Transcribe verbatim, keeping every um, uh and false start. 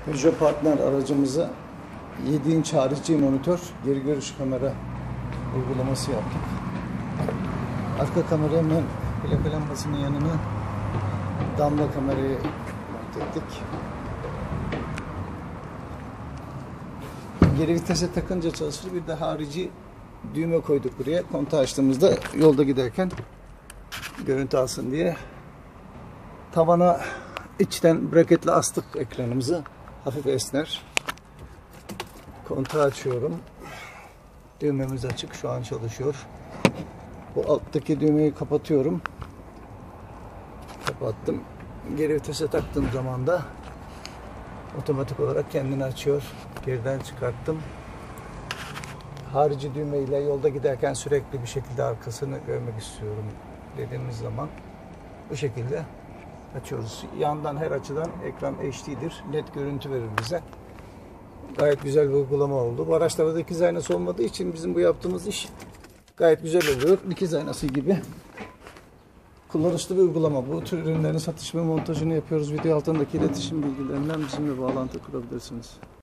Peugeot Partner aracımıza yedi inç harici monitör geri görüş kamera uygulaması yaptık. Arka kamerayı hemen plaka lambasının yanına damla kamerayı monte ettik. Geri vitese takınca çalışır. Bir de harici düğme koyduk buraya. Kontağı açtığımızda yolda giderken görüntü alsın diye. Tavana içten braketle astık ekranımızı. Hafif esner. Kontağı açıyorum. Düğmemiz açık. Şu an çalışıyor. Bu alttaki düğmeyi kapatıyorum. Kapattım. Geri vitese taktığım zaman da otomatik olarak kendini açıyor. Geriden çıkarttım. Harici düğmeyle yolda giderken sürekli bir şekilde arkasını görmek istiyorum dediğimiz zaman bu şekilde açıyoruz. Yandan her açıdan ekran H D'dir. Net görüntü verir bize. Gayet güzel bir uygulama oldu. Bu araçlarda dikiz aynası olmadığı için bizim bu yaptığımız iş gayet güzel oluyor. Dikiz aynası gibi kullanışlı bir uygulama. Bu tür ürünlerin satış ve montajını yapıyoruz. Video altındaki iletişim bilgilerinden bizimle bağlantı kurabilirsiniz.